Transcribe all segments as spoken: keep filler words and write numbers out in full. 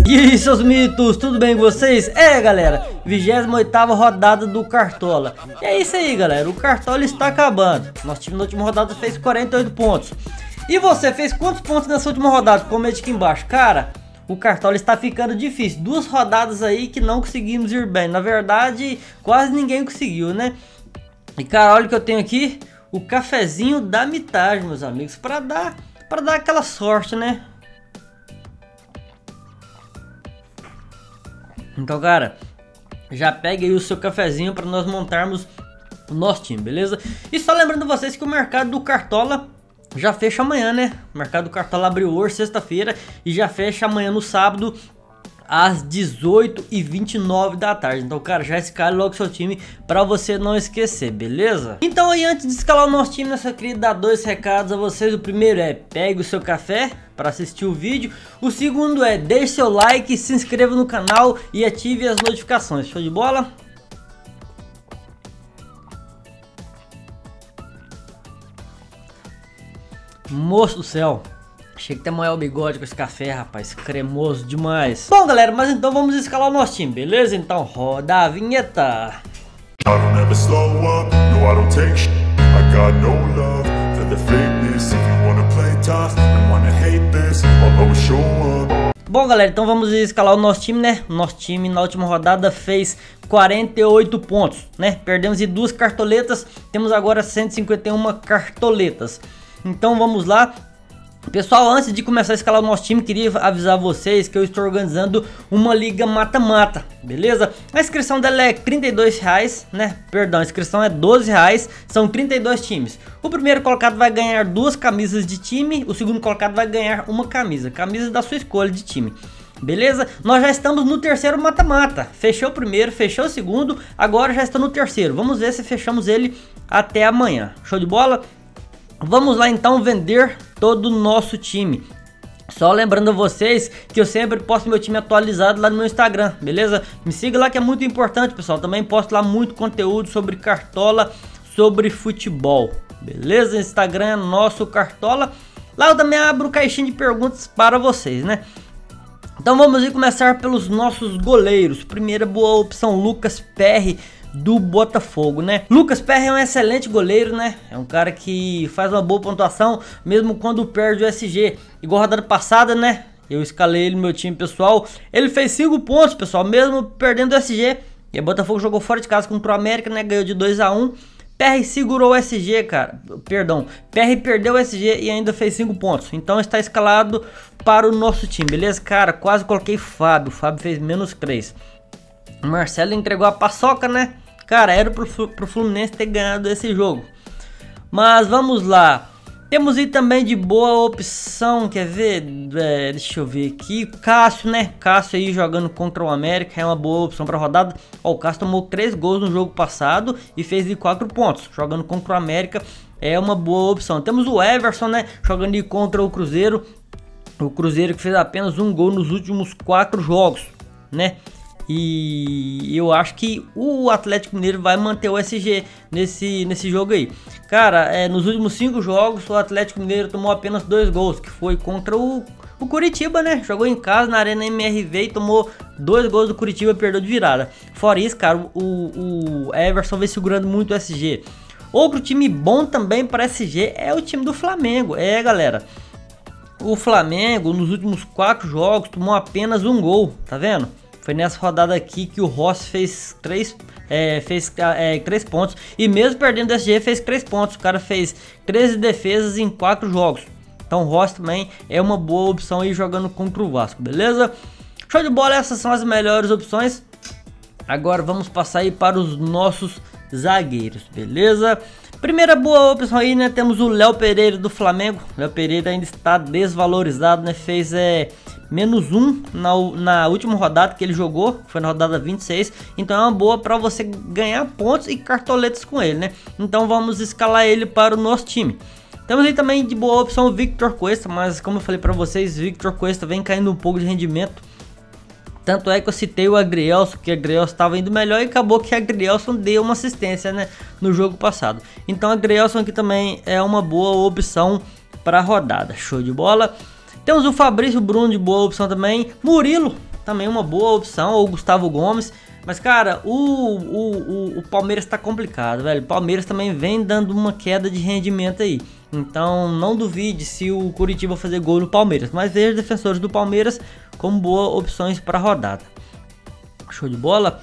E aí, seus mitos, tudo bem com vocês? É, galera, vigésima oitava rodada do Cartola. E é isso aí, galera, o Cartola está acabando. Nosso time na última rodada fez quarenta e oito pontos. E você fez quantos pontos nessa última rodada? Comente aqui embaixo. Cara, o Cartola está ficando difícil. Duas rodadas aí que não conseguimos ir bem. Na verdade, quase ninguém conseguiu, né? E cara, olha o que eu tenho aqui. O cafezinho da mitagem, meus amigos. Para dar, para dar aquela sorte, né? Então, cara, já pegue aí o seu cafezinho para nós montarmos o nosso time, beleza? E só lembrando vocês que o mercado do Cartola já fecha amanhã, né? O mercado do Cartola abriu hoje, sexta-feira, e já fecha amanhã no sábado, às dezoito e vinte e nove da tarde. Então, cara, já escale logo seu time para você não esquecer, beleza? Então aí, antes de escalar o nosso time, eu só queria dar dois recados a vocês. O primeiro é, pegue o seu café para assistir o vídeo. O segundo é, deixe seu like, se inscreva no canal e ative as notificações. Show de bola? Moço do céu, achei que até molhar o bigode com esse café, rapaz, cremoso demais. Bom, galera, mas então vamos escalar o nosso time, beleza? Então roda a vinheta. Bom, galera, então vamos escalar o nosso time, né? O nosso time na última rodada fez quarenta e oito pontos, né? Perdemos de duas cartoletas, temos agora cento e cinquenta e uma cartoletas. Então vamos lá. Pessoal, antes de começar a escalar o nosso time, queria avisar vocês que eu estou organizando uma liga mata-mata, beleza? A inscrição dela é trinta e dois reais, né? Perdão, a inscrição é doze reais, são trinta e dois times. O primeiro colocado vai ganhar duas camisas de time, o segundo colocado vai ganhar uma camisa, camisa da sua escolha de time. Beleza? Nós já estamos no terceiro mata-mata. Fechou o primeiro, fechou o segundo, agora já está no terceiro. Vamos ver se fechamos ele até amanhã. Show de bola? Vamos lá então vender todo o nosso time. Só lembrando a vocês que eu sempre posto meu time atualizado lá no meu Instagram, beleza? Me siga lá que é muito importante, pessoal. Também posto lá muito conteúdo sobre Cartola, sobre futebol, beleza? Instagram é nosso Cartola. Lá eu também abro caixinha de perguntas para vocês, né? Então vamos ir começar pelos nossos goleiros. Primeira boa opção, Lucas Perry, do Botafogo, né? Lucas Perry é um excelente goleiro, né? É um cara que faz uma boa pontuação mesmo quando perde o S G. Igual a rodada passada, né? Eu escalei ele no meu time pessoal. Ele fez cinco pontos, pessoal, mesmo perdendo o S G. E o Botafogo jogou fora de casa contra o América, né? Ganhou de dois a um. Perry segurou o S G, cara. Perdão. Perry perdeu o S G e ainda fez cinco pontos. Então está escalado para o nosso time, beleza? Cara, quase coloquei Fábio. O Fábio fez menos três. O Marcelo entregou a paçoca, né? Cara, era pro, pro Fluminense ter ganhado esse jogo. Mas vamos lá. Temos aí também de boa opção, quer ver? É, deixa eu ver aqui. Cássio, né? Cássio aí jogando contra o América é uma boa opção para rodada. Ó, o Cássio tomou três gols no jogo passado e fez de quatro pontos. Jogando contra o América é uma boa opção. Temos o Everson, né? Jogando aí contra o Cruzeiro. O Cruzeiro que fez apenas um gol nos últimos quatro jogos, né? E eu acho que o Atlético Mineiro vai manter o S G nesse, nesse jogo aí. Cara, é, nos últimos cinco jogos o Atlético Mineiro tomou apenas dois gols, que foi contra o, o Curitiba, né? Jogou em casa na Arena M R V e tomou dois gols do Curitiba e perdeu de virada. Fora isso, cara, o, o Everson vem segurando muito o S G. Outro time bom também para S G é o time do Flamengo. É, galera, o Flamengo nos últimos quatro jogos tomou apenas um gol, tá vendo? Foi nessa rodada aqui que o Rossi fez três, é, fez, é, três pontos. E mesmo perdendo o S G, fez três pontos. O cara fez treze defesas em quatro jogos. Então o Rossi também é uma boa opção aí jogando contra o Vasco, beleza? Show de bola, essas são as melhores opções. Agora vamos passar aí para os nossos zagueiros, beleza? Primeira boa opção aí, né? Temos o Léo Pereira do Flamengo. Léo Pereira ainda está desvalorizado, né? Fez é, menos um na, na última rodada que ele jogou, foi na rodada vinte e seis. Então é uma boa para você ganhar pontos e cartoletas com ele, né? Então vamos escalar ele para o nosso time. Temos aí também de boa opção o Victor Cuesta, mas como eu falei para vocês, Victor Cuesta vem caindo um pouco de rendimento. Tanto é que eu citei o Agrielson, que o Agrielson estava indo melhor e acabou que o Agrielson deu uma assistência, né, no jogo passado. Então o Agrielson aqui também é uma boa opção para a rodada. Show de bola. Temos o Fabrício Bruno de boa opção também. Murilo também uma boa opção, ou Gustavo Gomes. Mas, cara, o, o, o, o Palmeiras tá complicado, velho. O Palmeiras também vem dando uma queda de rendimento aí. Então, não duvide se o Coritiba fazer gol no Palmeiras. Mas veja os defensores do Palmeiras como boas opções para rodada. Show de bola.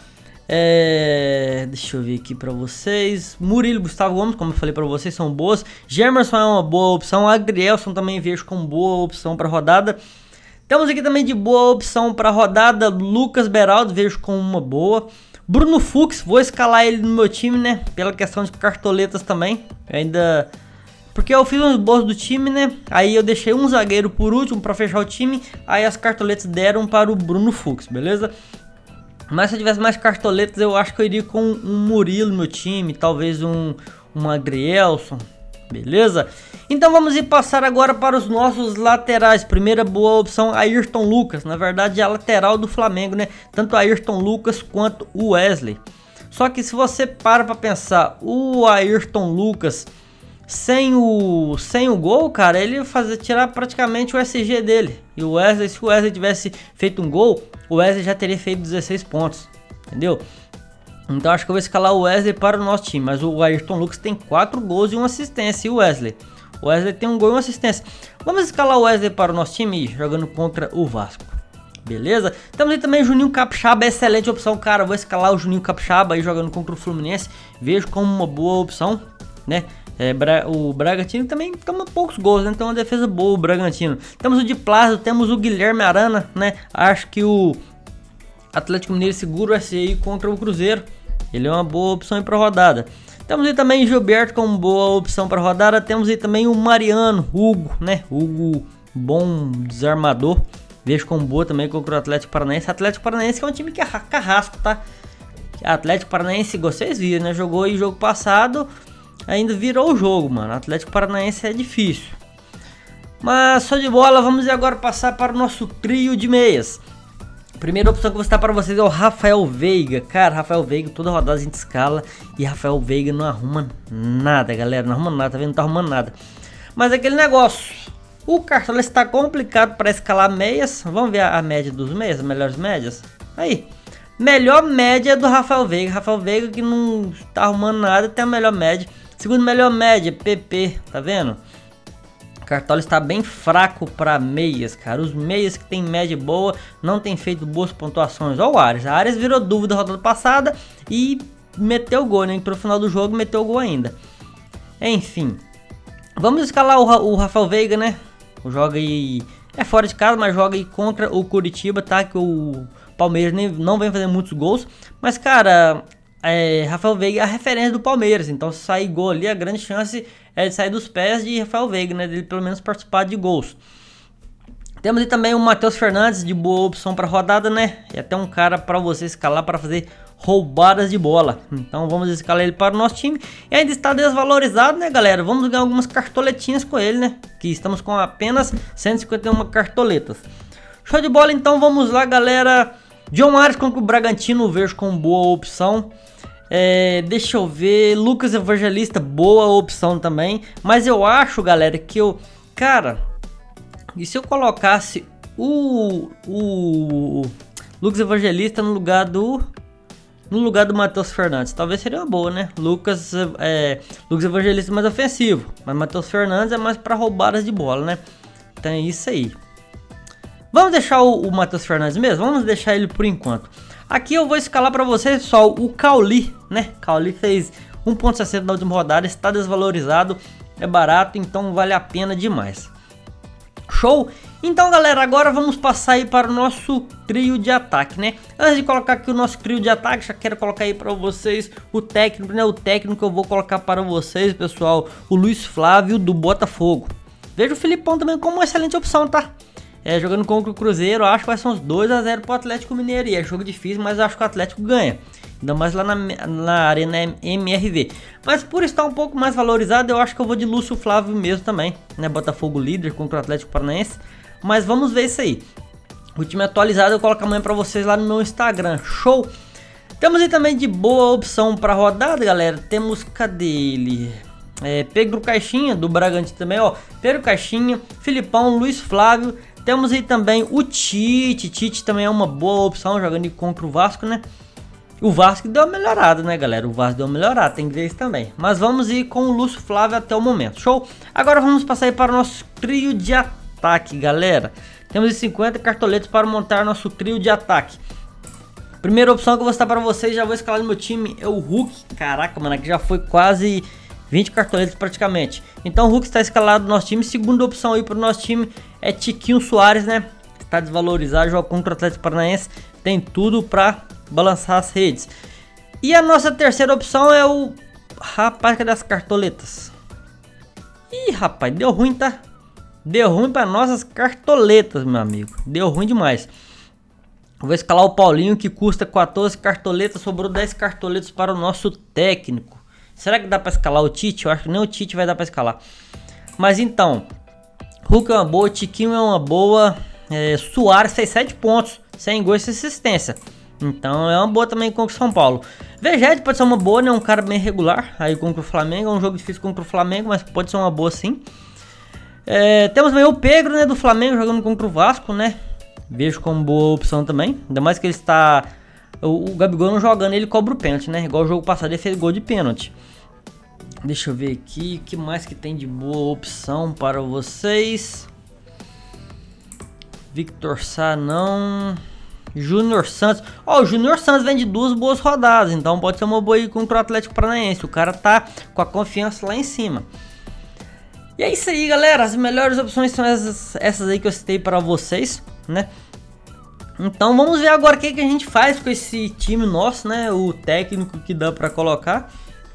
É... Deixa eu ver aqui para vocês. Murilo, Gustavo Gomes, como eu falei para vocês, são boas. Gemerson é uma boa opção. Agrielson também vejo como boa opção para rodada. Temos aqui também de boa opção para rodada Lucas Beraldo, vejo como uma boa. Bruno Fux, vou escalar ele no meu time, né? Pela questão de cartoletas também. Ainda... Porque eu fiz uns boas do time, né? Aí eu deixei um zagueiro por último para fechar o time. Aí as cartoletas deram para o Bruno Fux, beleza? Mas se eu tivesse mais cartoletas, eu acho que eu iria com um Murilo no meu time. Talvez um, um Agrielson. Beleza? Então vamos ir passar agora para os nossos laterais. Primeira boa opção, Ayrton Lucas. Na verdade é a lateral do Flamengo, né? Tanto Ayrton Lucas quanto o Wesley. Só que se você para para pensar, o Ayrton Lucas sem o, sem o gol, cara, ele ia fazer, tirar praticamente o S G dele. E o Wesley, se o Wesley tivesse feito um gol, o Wesley já teria feito dezesseis pontos. Entendeu? Então acho que eu vou escalar o Wesley para o nosso time. Mas o Ayrton Lucas tem quatro gols e uma assistência. E o Wesley? O Wesley tem um gol e uma assistência. Vamos escalar o Wesley para o nosso time jogando contra o Vasco. Beleza? Temos aí também o Juninho Capixaba, excelente opção, cara. Vou escalar o Juninho Capixaba aí jogando contra o Fluminense. Vejo como uma boa opção, né? É, o Bragantino também toma poucos gols, né? Então uma defesa boa o Bragantino. Temos o Di Plácido, temos o Guilherme Arana, né? Acho que o Atlético Mineiro segura esse aí contra o Cruzeiro. Ele é uma boa opção para rodada. Temos aí também o Gilberto como boa opção para rodada. Temos aí também o Mariano, Hugo, né? Hugo, bom desarmador. Vejo como boa também contra o Atlético Paranaense. Atlético Paranaense que é um time que é carrasco, tá? Atlético Paranaense, vocês viram, né? Jogou aí jogo passado, ainda virou o jogo, mano. Atlético Paranaense é difícil. Mas só de bola, vamos agora passar para o nosso trio de meias. Primeira opção que eu vou citar para vocês é o Rafael Veiga. Cara, Rafael Veiga, toda rodada a gente escala e Rafael Veiga não arruma nada, galera. Não arruma nada, tá vendo? Não tá arrumando nada. Mas é aquele negócio, o cartola está complicado para escalar meias. Vamos ver a, a média dos meias, as melhores médias. Aí, melhor média do Rafael Veiga. Rafael Veiga que não tá arrumando nada, tem a melhor média. Segundo melhor média, P P, tá vendo? Cartola está bem fraco para meias, cara. Os meias que tem média boa não tem feito boas pontuações. Olha o Ares. A Ares virou dúvida na rodada passada e meteu o gol, né? Pro final do jogo meteu o gol ainda. Enfim. Vamos escalar o, o Rafael Veiga, né? Joga aí... É fora de casa, mas joga aí contra o Coritiba, tá? Que o Palmeiras nem, não vem fazer muitos gols. Mas, cara... É, Rafael Veiga é a referência do Palmeiras. Então se sair gol ali, a grande chance é de sair dos pés de Rafael Veiga, né? Dele pelo menos participar de gols. Temos aí também o Matheus Fernandes, de boa opção para rodada, né? E até um cara para você escalar para fazer roubadas de bola. Então vamos escalar ele para o nosso time. E ainda está desvalorizado, né, galera? Vamos ganhar algumas cartoletinhas com ele, né? Que estamos com apenas cento e cinquenta e uma cartoletas. Show de bola, então vamos lá, galera. John Ares contra o Bragantino, vejo como boa opção. É, deixa eu ver, Lucas Evangelista, boa opção também. Mas eu acho, galera, que eu... Cara, e se eu colocasse o, o Lucas Evangelista no lugar do... No lugar do Matheus Fernandes, talvez seria uma boa, né? Lucas, é, Lucas Evangelista é mais ofensivo, mas Matheus Fernandes é mais para roubadas de bola, né? Então é isso aí. Vamos deixar o, o Matheus Fernandes mesmo? Vamos deixar ele por enquanto. Aqui eu vou escalar para vocês só o Cauli, né? Cauli fez um ponto sessenta na última rodada, está desvalorizado, é barato, então vale a pena demais. Show? Então, galera, agora vamos passar aí para o nosso trio de ataque, né? Antes de colocar aqui o nosso trio de ataque, já quero colocar aí para vocês o técnico, né? O técnico que eu vou colocar para vocês, pessoal, o Luiz Flávio do Botafogo. Vejo o Filipão também como uma excelente opção, tá? É, jogando contra o Cruzeiro, acho que vai ser uns dois a zero pro Atlético Mineiro. E é jogo difícil, mas acho que o Atlético ganha. Ainda mais lá na, na Arena M R V. Mas por estar um pouco mais valorizado, eu acho que eu vou de Lúcio Flávio mesmo também, né? Botafogo líder contra o Atlético Paranaense. Mas vamos ver isso aí. O time atualizado eu coloco amanhã pra vocês lá no meu Instagram. Show! Temos aí também de boa opção pra rodada, galera. Temos, cadê ele? É, Pedro Caixinha, do Bragantino também, ó. Pedro Caixinha, Filipão, Luiz Flávio. Temos aí também o Tite. Tite também é uma boa opção jogando contra o Vasco, né? O Vasco deu uma melhorada, né, galera? O Vasco deu uma melhorada, tem que ver isso também. Mas vamos ir com o Lúcio Flávio até o momento. Show? Agora vamos passar aí para o nosso trio de ataque, galera. Temos cinquenta cartoletas para montar nosso trio de ataque. Primeira opção que eu vou citar para vocês, já vou escalar no meu time, é o Hulk. Caraca, mano, aqui já foi quase vinte cartoletas praticamente. Então o Hulk está escalado no nosso time. Segunda opção aí para o nosso time é Tiquinho Soares, né? Está desvalorizado, joga contra o Atlético Paranaense. Tem tudo para balançar as redes. E a nossa terceira opção é o... Rapaz, cadê as cartoletas? Ih, rapaz, deu ruim, tá? Deu ruim para nossas cartoletas, meu amigo. Deu ruim demais. Vou escalar o Paulinho, que custa quatorze cartoletas. Sobrou dez cartoletas para o nosso técnico. Será que dá para escalar o Tite? Eu acho que nem o Tite vai dar para escalar. Mas então, Hulk é uma boa, Tiquinho é uma boa, é, Soares fez sete pontos, sem gol e sem assistência. Então é uma boa também contra o São Paulo. Vegete pode ser uma boa, né? Um cara bem regular aí contra o Flamengo. É um jogo difícil contra o Flamengo, mas pode ser uma boa sim. É, temos também o Pedro, né, do Flamengo jogando contra o Vasco, né? Vejo como boa opção também. Ainda mais que ele está... O, o Gabigol não jogando, ele cobra o pênalti, né? Igual o jogo passado ele fez gol de pênalti. Deixa eu ver aqui, o que mais que tem de boa opção para vocês. Victor Sá não... Júnior Santos. Ó, oh, o Júnior Santos vem de duas boas rodadas, então pode ser uma boa aí contra o Atlético Paranaense. O cara tá com a confiança lá em cima. E é isso aí, galera. As melhores opções são essas, essas aí que eu citei para vocês, né? Então vamos ver agora o que, que a gente faz com esse time nosso, né? O técnico que dá para colocar.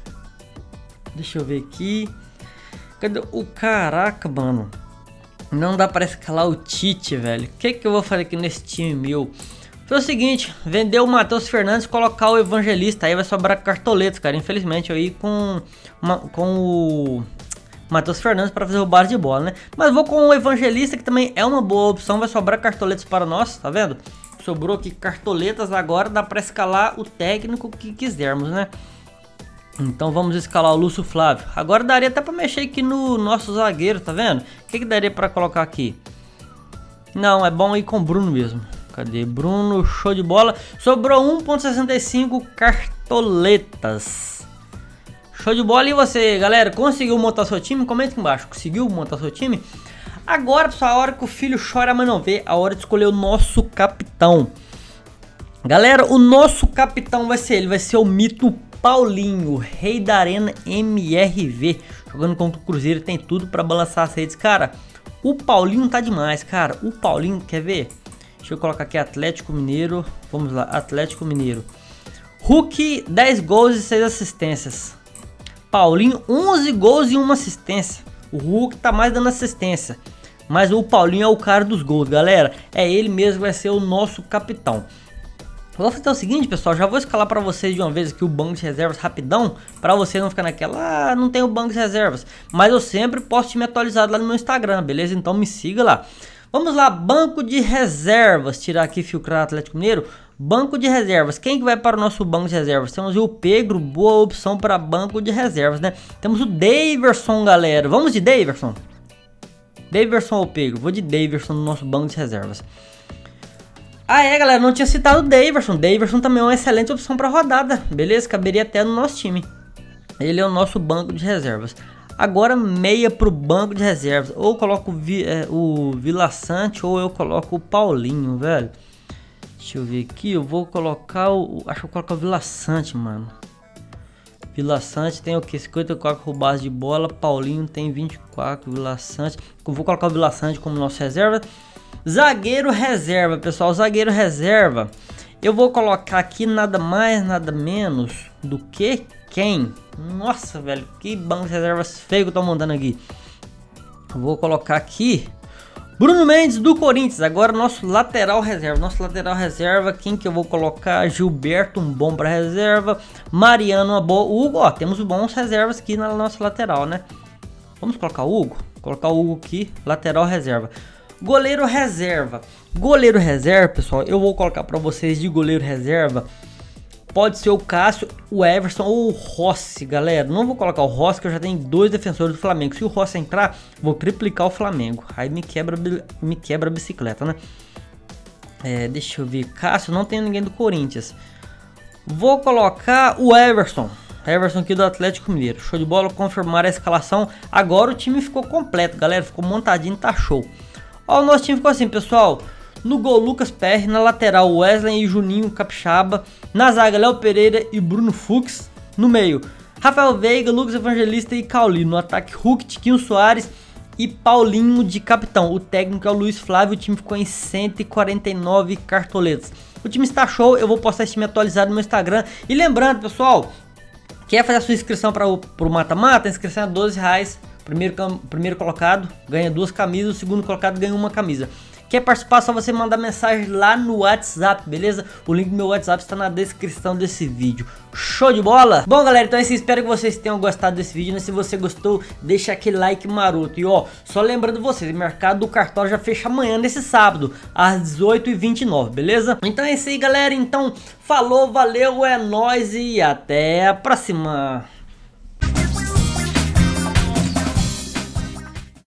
Deixa eu ver aqui. Cadê o... Caraca, mano. Não dá para escalar o Tite, velho. O que, que eu vou fazer aqui nesse time meu? Foi o seguinte, vender o Matheus Fernandes, colocar o Evangelista, aí vai sobrar cartoletas, cara. Infelizmente eu ia com, uma, com o Matheus Fernandes para fazer o base de bola, né? Mas vou com o Evangelista, que também é uma boa opção, vai sobrar cartoletas para nós, tá vendo? Sobrou aqui cartoletas, agora dá para escalar o técnico que quisermos, né? Então vamos escalar o Lúcio Flávio. Agora daria até para mexer aqui no nosso zagueiro, tá vendo? O que, que daria para colocar aqui? Não, é bom ir com o Bruno mesmo. Cadê Bruno? Show de bola. Sobrou um ponto sessenta e cinco cartoletas. Show de bola. E você, galera, conseguiu montar seu time? Comenta aqui embaixo. Conseguiu montar seu time? Agora, pessoal, a hora que o filho chora, a mãe não vê. A hora de escolher o nosso capitão. Galera, o nosso capitão vai ser ele. Vai ser o mito Paulinho, rei da Arena M R V. Jogando contra o Cruzeiro, tem tudo para balançar as redes. Cara, o Paulinho tá demais, cara. O Paulinho, quer ver? Deixa eu colocar aqui Atlético Mineiro. Vamos lá, Atlético Mineiro. Hulk, dez gols e seis assistências. Paulinho, onze gols e uma assistência. O Hulk tá mais dando assistência. Mas o Paulinho é o cara dos gols, galera. É ele mesmo que vai ser o nosso capitão. Vou fazer o seguinte, pessoal, já vou escalar para vocês de uma vez aqui o banco de reservas rapidão, para você não ficar naquela, ah, não tem o banco de reservas, mas eu sempre posto time atualizado lá no meu Instagram, beleza? Então me siga lá. Vamos lá, banco de reservas, tirar aqui filtrar Atlético Mineiro, banco de reservas. Quem que vai para o nosso banco de reservas? Temos o Pedro, boa opção para banco de reservas, né? Temos o Daverson, galera. Vamos de Daverson. Daverson ou Pedro? Vou de Daverson no nosso banco de reservas. Ah é, galera, não tinha citado o Daverson. Daverson também é uma excelente opção para rodada, beleza? Caberia até no nosso time. Ele é o nosso banco de reservas. Agora meia para o banco de reservas. Ou eu coloco o, Vi, é, o Vila Sante ou eu coloco o Paulinho, velho. Deixa eu ver aqui, eu vou colocar o... Acho que eu vou colocar o Vila Sante, mano. Vila Sante tem o que? cinquenta e quatro roubadas de bola. Paulinho tem vinte e quatro. Vila Sante. Eu vou colocar o Vila Sante como nosso reserva. Zagueiro reserva, pessoal, zagueiro reserva. Eu vou colocar aqui nada mais, nada menos do que quem? Nossa, velho, que banco de reservas feio que eu tô montando aqui. Eu vou colocar aqui Bruno Mendes do Corinthians. Agora nosso lateral reserva. Nosso lateral reserva, quem que eu vou colocar? Gilberto, um bom para reserva. Mariano, uma boa. Hugo, ó, temos bons reservas aqui na nossa lateral, né? Vamos colocar o Hugo? Colocar o Hugo aqui, lateral reserva. Goleiro reserva. Goleiro reserva, pessoal, eu vou colocar para vocês de goleiro reserva pode ser o Cássio, o Everson ou o Rossi, galera. Não vou colocar o Rossi, que eu já tenho dois defensores do Flamengo. Se o Rossi entrar, vou triplicar o Flamengo. Aí me quebra, me quebra a bicicleta, né? É, deixa eu ver. Cássio, não tem ninguém do Corinthians. Vou colocar o Everson. Everson aqui do Atlético Mineiro. Show de bola, confirmar a escalação. Agora o time ficou completo, galera. Ficou montadinho, tá show. Ó, o nosso time ficou assim, pessoal. No gol, Lucas Perry. Na lateral, Wesley e Juninho Capixaba. Na zaga, Léo Pereira e Bruno Fux. No meio, Rafael Veiga, Lucas Evangelista e Cauli. No ataque, Hulk, Tiquinho Soares e Paulinho de capitão. O técnico é o Luiz Flávio. O time ficou em cento e quarenta e nove cartoletas. O time está show. Eu vou postar esse time atualizado no meu Instagram. E lembrando, pessoal, quer fazer a sua inscrição para o mata-mata? A inscrição é doze reais. Primeiro, primeiro colocado ganha duas camisas. O segundo colocado ganha uma camisa. Quer participar, só você mandar mensagem lá no WhatsApp, beleza? O link do meu WhatsApp está na descrição desse vídeo. Show de bola? Bom, galera, então é isso. Espero que vocês tenham gostado desse vídeo, né? Se você gostou, deixa aquele like maroto. E ó, só lembrando vocês, o mercado do cartório já fecha amanhã, nesse sábado, às dezoito e vinte e nove, beleza? Então é isso aí, galera. Então, falou, valeu, é nóis e até a próxima.